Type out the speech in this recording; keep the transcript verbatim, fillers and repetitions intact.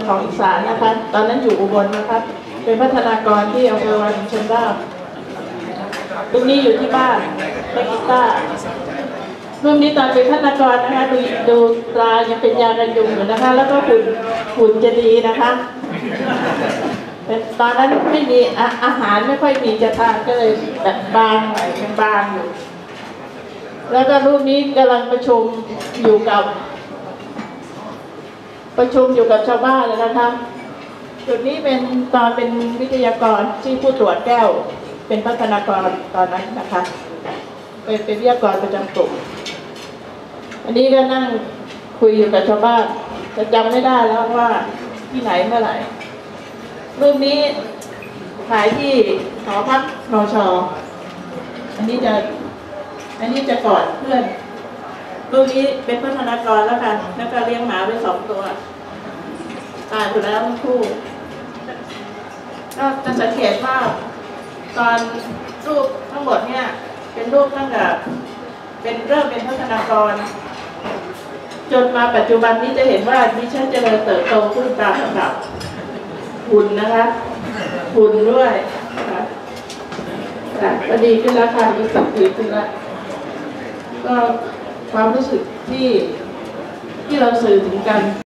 ของอีสานนะคะตอนนั้นอยู่อุบลนะคะเป็นพัฒนากรที่อำเภอวารินชำราบรุ่นนี้อยู่ที่บ้านเล่นกีตาร์รุ่นนี้ตอนเป็นพัฒนากรนะคะดูดูตรายังเป็นยากันยุงอยู่นะคะแล้วก็หุ่นหุ่นจะดีนะคะเป็นตอนนั้นไม่มีอาหารไม่ค่อยมีจะทานก็เลยแบบบางหน่อยเป็นบางอยู่แล้วก็รูปนี้กำลังประชุมอยู่กับประชุมอยู่กับชาวบ้านเลยนะคะจุดนี้เป็นตอนเป็นวิทยากรที่ผู้ตรวจแก้วเป็นพัฒนากรตอนนั้นนะคะเป็นเป็นวิทยากรประจำกลุ่มอันนี้ก็นั่งคุยอยู่กับชาวบ้านจะจำไม่ได้แล้วว่าที่ไหนเมื่อไหร่รูปนี้ถ่ายที่หอพักนช.อันนี้จะอันนี้จะกอดเพื่อนรูปนี้เป็นพัฒนากรแล้วกันแล้วก็เลี้ยงหมาไว้สองตัวตายไปแล้วทั้งคู่ก็จะสังเกตว่าตอนรูปทั้งหมดเนี่ยเป็นรูปตั้งแต่เป็นเริ่มเป็นพัฒนากรจนมาปัจจุบันนี้จะเห็นว่าดิฉันเจริญเติบโตขึ้นตามลำดับหุ่นนะคะหุ่นด้วยค่ะก็ดีขึ้นแล้วค่ะมีสักดีขึ้นแล้วก็ความรู้สึกที่ที่เราสื่อถึงกัน